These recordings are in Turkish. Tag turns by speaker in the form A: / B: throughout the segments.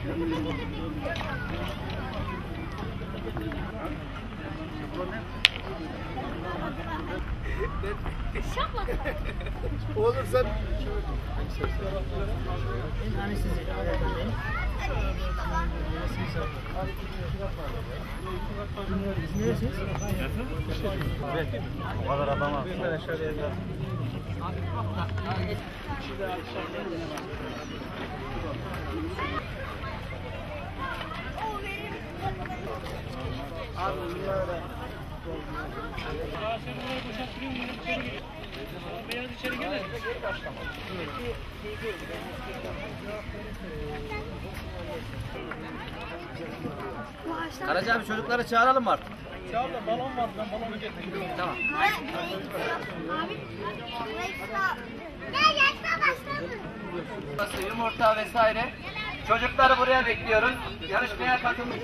A: Oğlum sen...
B: O kadar adam var.
C: Beyaz içeri gelir.
B: Karaca abi çocukları çağıralım mı artık?
C: Çağır da balon var, ben balonu getireyim.
B: Tamam. Yumurta vesaire. Çocukları buraya bekliyoruz. Yarışmaya katılın.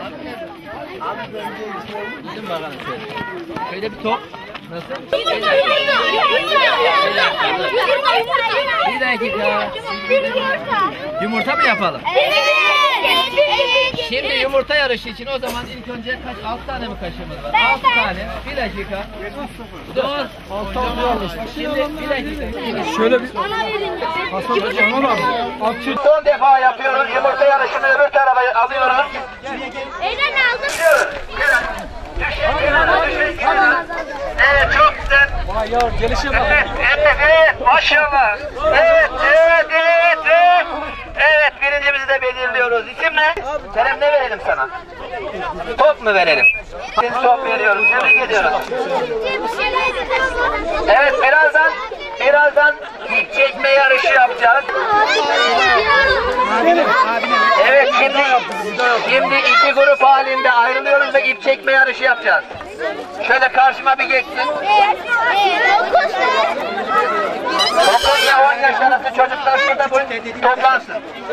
B: Gidin bakalım şöyle. Şöyle bir top. Nasıl? Bir dakika. Yumurta mı yapalım? Şimdi yumurta yarışı için o zaman ilk önce 6 tane mi kaşığımız var? 6 tane. Bir dakika. Dur. 6 tane. Şimdi bir dakika.
A: Şöyle bir... Hasan Hocam ama...
B: Son defa yapıyoruz. Yumurta yarışını öbür tarafa alıyorum.
D: Elden aldım.
B: Evet çok güzel.
A: Vay ya gelişe bak.
B: Evet maşallah. Evet birincimizi de belirliyoruz. İsim ne? Kerem ne verelim sana? Top mu verelim? Biz top veriyoruz. Tebrik ediyoruz. Evet birazdan ip çekme yarışı yapacağız. Evet şimdi iki grup halinde ayrılıyoruz ve ip çekme yarışı yapacağız. Şöyle karşıma bir geçsin. 9 ile 10 yaş arası çocuklar şurada toplansın.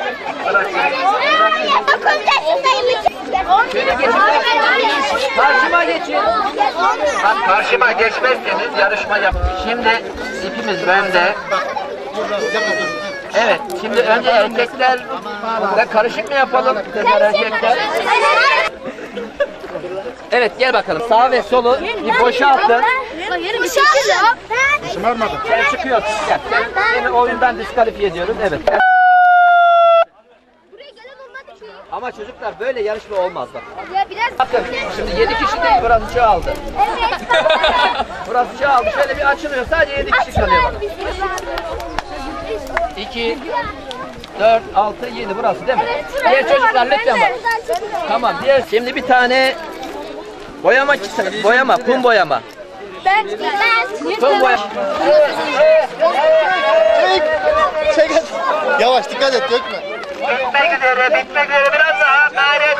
B: Şöyle geçin. Karşıma geçin. Bak karşıma geçmezseniz yarışma yap. Şimdi ipimiz bende. Evet, şimdi önce erkeklerle karışık mı yapalım? Erkekler. Evet, gel bakalım. Sağ ve solu bir boşaltın.
A: Şımarmadı.
B: Sen çıkıyorsun. Gel. Seni oyundan diskalifiye ediyoruz. Evet. Ama çocuklar böyle yarışma olmaz bak. Bakın, şimdi 7 kişi değil, burası çoğaldı. Burası çoğaldı. Şöyle bir açılıyor. Sadece 7 kişi kalıyor bana. 2, 4, 6, 7 burası değil mi? Diğer çocuklar lütfen bak. Tamam. Şimdi bir tane boyama, kum boyama. Kum boyama.
A: Çek. Yavaş dikkat et dökme.
B: Bitmek üzere biraz daha gayret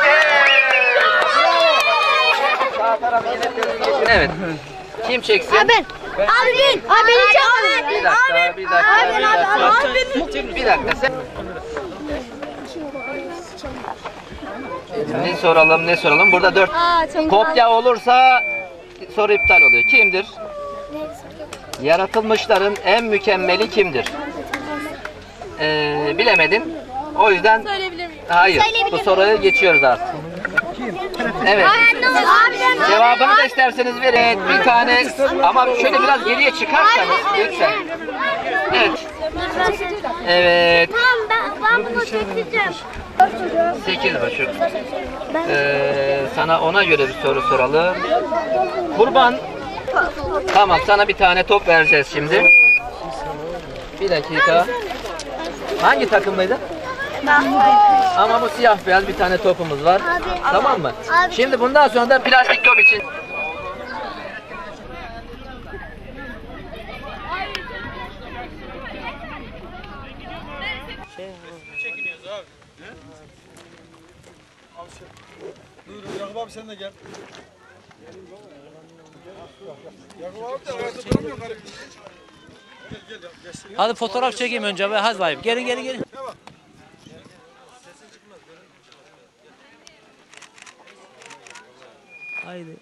B: Evet. Kim çeksin?
D: Ben. Abi beni çağır.
B: Bir dakika. Bir dakika. Sen... Ne soralım? Burada 4 kopya olursa soru iptal oluyor. Kimdir? Yaratılmışların en mükemmeli kimdir? Bilemedin. O yüzden hayır. Bu soruyu geçiyoruz artık. Evet. Cevabını da isterseniz verin. Bir tane ama şöyle biraz geriye çıkarsanız lütfen. Evet. Evet.
D: Ben bunu çekeceğim.
B: 8,5. Sana ona göre bir soru soralım. Kurban. Tamam, sana bir tane top vereceğiz şimdi. Bir dakika. Hangi takımlıydı? Ama bu siyah beyaz bir tane topumuz var. Tamam mı? Şimdi bundan sonra da plastik top için.
C: Çekiniyoruz abi.
A: Buyurun Yakup abi sen de gel. Yakup abi de ayakta duramıyor garip. Gel.
E: Hadi fotoğraf çekeyim önce be. Hadi bayım. Gelin. Haydi.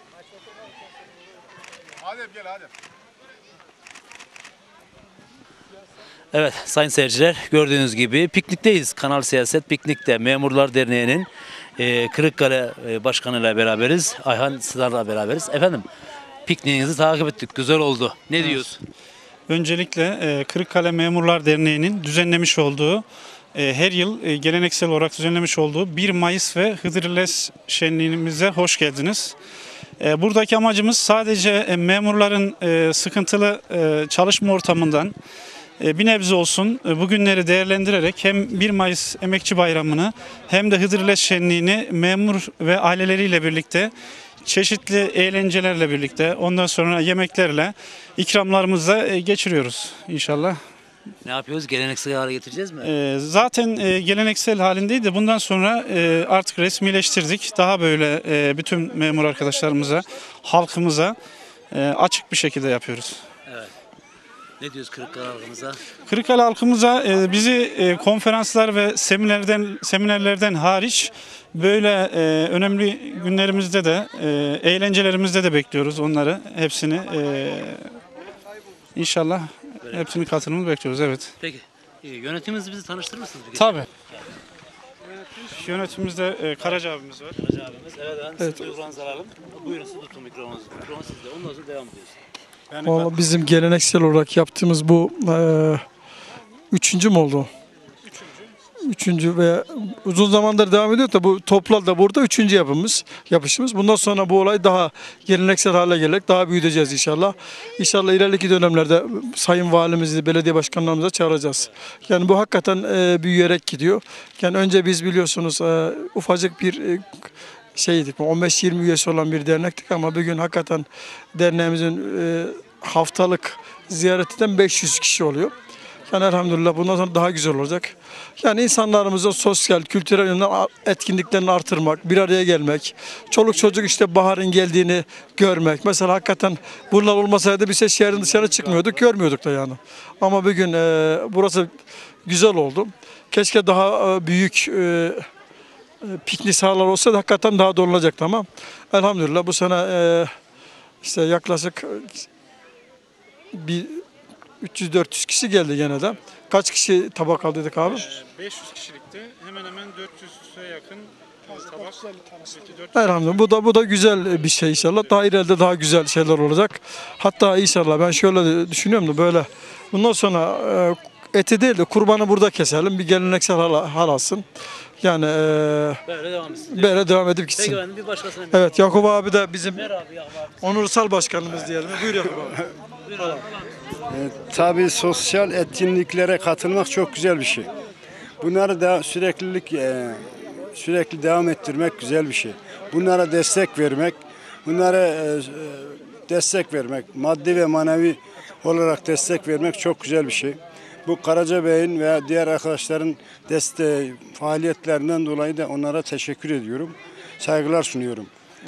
A: Adem gel Adem.
E: Evet sayın seyirciler gördüğünüz gibi piknikteyiz. Kanal Siyaset Piknik'te Memurlar Derneği'nin Kırıkkale Başkanı'yla beraberiz. Ayhan Sızar'la beraberiz. Efendim pikniğinizi takip ettik. Güzel oldu. Ne diyorsun?
F: Öncelikle Kırıkkale Memurlar Derneği'nin düzenlemiş olduğu, her yıl geleneksel olarak düzenlemiş olduğu 1 Mayıs ve Hıdrellez şenliğimize hoş geldiniz. Buradaki amacımız sadece memurların sıkıntılı çalışma ortamından bir nebze olsun bu günleri değerlendirerek hem 1 Mayıs Emekçi Bayramı'nı hem de Hıdrellez şenliğini memur ve aileleriyle birlikte çeşitli eğlencelerle birlikte ondan sonra yemeklerle ikramlarımızla geçiriyoruz inşallah.
E: Ne yapıyoruz? Geleneksel hale getireceğiz mi?
F: Zaten geleneksel halindeydi. Bundan sonra artık resmileştirdik. Daha böyle bütün memur arkadaşlarımıza, halkımıza açık bir şekilde yapıyoruz.
E: Evet. Ne diyoruz Kırıkkale halkımıza?
F: Kırıkkale halkımıza bizi konferanslar ve seminerlerden hariç böyle önemli günlerimizde de eğlencelerimizde de bekliyoruz onları hepsini. İnşallah hepsinin katılımını bekliyoruz, evet.
E: Peki. Yönetimimizi bizi tanıştırır mısınız?
F: Tabii. Yönetimimizde Karaca abimiz var.
E: Hacı abimiz. Evet. Duygularınızı alalım. Buyurun siz tutun mikrofonunuzu. Mikrofon sizde. Ondan sonra devam ediyoruz.
A: Vallahi bizim geleneksel olarak yaptığımız bu 3. mü oldu? Üçüncü ve uzun zamandır devam ediyor da bu toplar da burada 3. yapışımız. Bundan sonra bu olay daha geleneksel hale gelerek daha büyüteceğiz inşallah. İnşallah ileriki dönemlerde sayın valimizi, belediye başkanlarımıza çağıracağız. Yani bu hakikaten büyüyerek gidiyor. Yani önce biz biliyorsunuz ufacık bir şeydik, 15-20 üyesi olan bir dernektik ama bugün hakikaten derneğimizin haftalık ziyaretinden 500 kişi oluyor. Yani elhamdülillah bundan sonra daha güzel olacak. Yani insanlarımızın sosyal, kültürel yönden etkinliklerini artırmak, bir araya gelmek, çoluk çocuk işte baharın geldiğini görmek. Mesela hakikaten bunlar olmasaydı biz şehrin dışarı çıkmıyorduk, görmüyorduk da yani. Ama bugün burası güzel oldu. Keşke daha büyük piknik sahalar olsa da hakikaten daha dolunacaktı ama elhamdülillah bu sene işte yaklaşık bir 300-400 kişi geldi gene de. Kaç kişi tabak aldıydık abi?
F: 500 kişilikte hemen hemen 400'e yakın tabak.
A: Elhamdülillah bu da güzel bir şey inşallah. Daha ileride daha güzel şeyler olacak. Hatta inşallah ben şöyle düşünüyorum da böyle bundan sonra eti değil de kurbanı burada keselim. Bir geleneksel hal alsın. Yani böyle devam edip gitsin.
E: Peki efendim bir başkasına.
A: Evet Yakup abi de bizim
E: Yakup abi.
A: onursal başkanımız diyelim. Buyur Yakup abi.
E: Buyur abi.
G: Tabii sosyal etkinliklere katılmak çok güzel bir şey. Bunları da sürekli devam ettirmek güzel bir şey. Bunlara destek vermek, maddi ve manevi olarak destek vermek çok güzel bir şey. Bu Karaca Bey'in ve diğer arkadaşların faaliyetlerinden dolayı da onlara teşekkür ediyorum. Saygılar sunuyorum.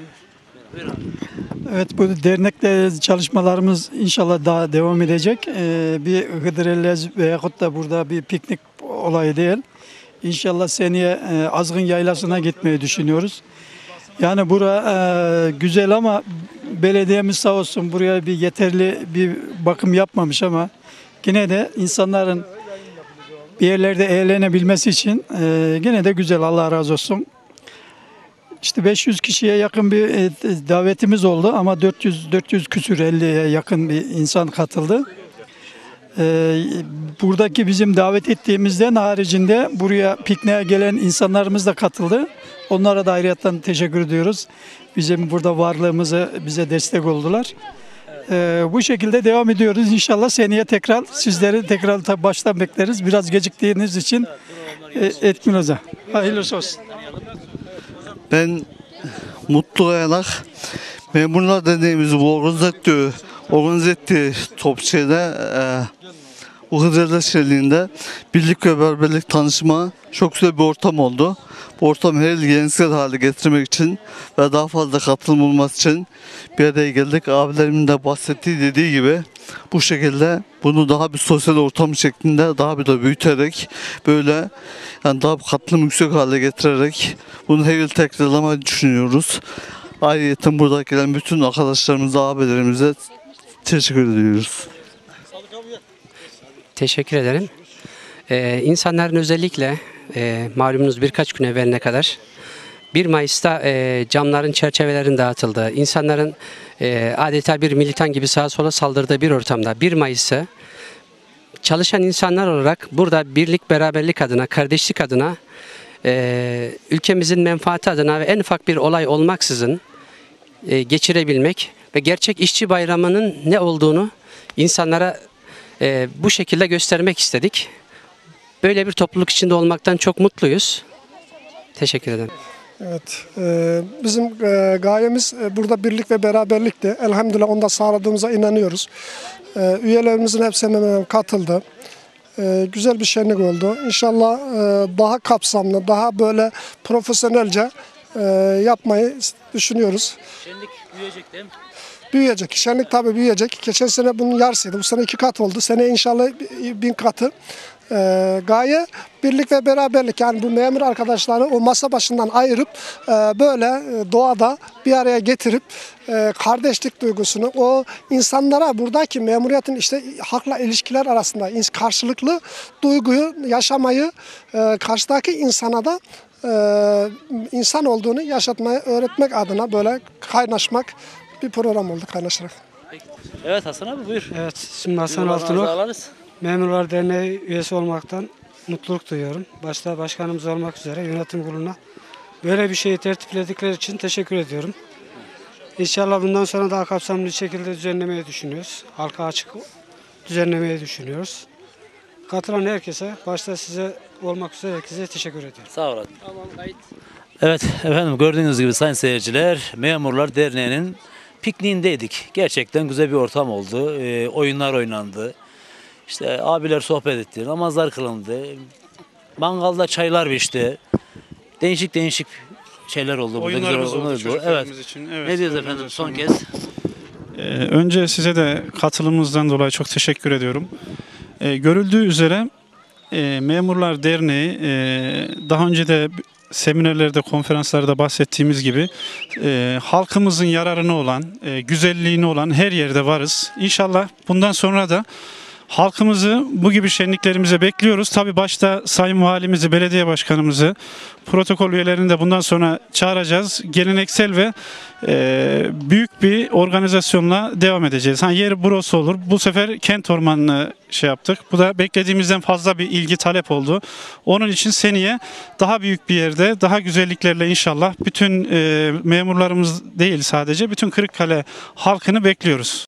H: Evet, bu dernekle çalışmalarımız inşallah daha devam edecek. Bir Hıdrellez veyahut da burada bir piknik olayı değil. İnşallah seneye Azgın Yaylası'na gitmeyi düşünüyoruz. Yani bura güzel ama belediyemiz sağ olsun buraya bir yeterli bir bakım yapmamış ama yine de insanların bir yerlerde eğlenebilmesi için yine de güzel, Allah razı olsun. İşte 500 kişiye yakın bir davetimiz oldu ama 400 küsür 50'ye yakın bir insan katıldı. Buradaki bizim davet ettiğimizden haricinde buraya pikniğe gelen insanlarımız da katıldı. Onlara da ayrıyeten teşekkür ediyoruz. Bizim burada varlığımıza bize destek oldular. Bu şekilde devam ediyoruz. İnşallah seneye sizleri tekrar baştan bekleriz. Biraz geciktiğiniz için etkin olacak. Hayırlısı olsun.
I: Ben Mutlu Ayanak, Memurlar Derneğimizi bu organize ettiği Topçe'de bu Hıdrellez şenliğinde birlik ve beraberlik tanışma çok güzel bir ortam oldu. Bu ortam her yıl geleneksel hale getirmek için ve daha fazla katılım olması için bir araya geldik. Abilerimin de bahsettiği dediği gibi bu şekilde bunu daha bir sosyal ortam şeklinde daha bir de büyüterek böyle yani daha bir katılım yüksek hale getirerek bunu her yıl tekrarlamayı düşünüyoruz. Ayrıca burada gelen bütün arkadaşlarımıza, abilerimize teşekkür ediyoruz.
J: Teşekkür ederim. İnsanların özellikle malumunuz birkaç gün evveline kadar 1 Mayıs'ta camların çerçevelerin dağıtıldığı, insanların adeta bir militan gibi sağa sola saldırdığı bir ortamda 1 Mayıs'ı çalışan insanlar olarak burada birlik, beraberlik adına, kardeşlik adına, ülkemizin menfaati adına ve en ufak bir olay olmaksızın geçirebilmek ve gerçek işçi bayramının ne olduğunu insanlara bu şekilde göstermek istedik. Böyle bir topluluk içinde olmaktan çok mutluyuz. Teşekkür ederim.
K: Evet, bizim gayemiz burada birlik ve beraberlikti. Elhamdülillah onu da sağladığımıza inanıyoruz. Üyelerimizin hepsi hemen katıldı. Güzel bir şenlik oldu. İnşallah daha kapsamlı, daha böyle profesyonelce yapmayı düşünüyoruz.
E: Şenlik büyüyecek değil mi?
K: Büyüyecek. Şenlik tabii büyüyecek. Geçen sene bunun yarısıydı. Bu sene 2 kat oldu. Seneye inşallah 1000 katı. Gaye birlik ve beraberlik. Yani bu memur arkadaşları o masa başından ayırıp böyle doğada bir araya getirip kardeşlik duygusunu, o insanlara buradaki memuriyetin işte halkla ilişkiler arasında karşılıklı duyguyu yaşamayı, karşıdaki insana da insan olduğunu yaşatmayı öğretmek adına böyle kaynaşmak bir program oldu, kaynaşarak.
E: Evet Hasan abi buyur.
L: Evet, şimdi Hasan
E: Duygularınızı
L: Altınok,
E: alırız.
L: Memurlar Derneği üyesi olmaktan mutluluk duyuyorum. Başta başkanımız olmak üzere yönetim kuruluna böyle bir şeyi tertipledikleri için teşekkür ediyorum. İnşallah bundan sonra daha kapsamlı bir şekilde düzenlemeyi düşünüyoruz. Halka açık düzenlemeyi düşünüyoruz. Katılan herkese, başta size olmak üzere herkese teşekkür ediyorum.
E: Sağ olun. Evet efendim gördüğünüz gibi sayın seyirciler Memurlar Derneği'nin pikniğindeydik. Gerçekten güzel bir ortam oldu. Oyunlar oynandı. İşte abiler sohbet etti, namazlar kılındı. Mangalda çaylar pişti. Değişik değişik şeyler oldu. Burada.
F: Oyunlarımız
E: Güzel
F: oldu
E: oldu.
F: çocuklarımız
E: Evet.
F: için. Evet,
E: Ne diyoruz
F: oyunlarımız
E: efendim son
F: oldu.
E: kez?
F: Önce size de katılımınızdan dolayı çok teşekkür ediyorum. Görüldüğü üzere Memurlar Derneği daha önce de seminerlerde, konferanslarda bahsettiğimiz gibi halkımızın yararına olan, güzelliğine olan her yerde varız. İnşallah bundan sonra da halkımızı bu gibi şenliklerimize bekliyoruz. Tabii başta Sayın Valimizi, Belediye Başkanımızı, protokol üyelerini de bundan sonra çağıracağız. Geleneksel ve büyük bir organizasyonla devam edeceğiz. Yeri burası olur. Bu sefer kent ormanını yaptık. Bu da beklediğimizden fazla bir ilgi talep oldu. Onun için seneye daha büyük bir yerde, daha güzelliklerle inşallah bütün memurlarımız değil sadece, bütün Kırıkkale halkını bekliyoruz.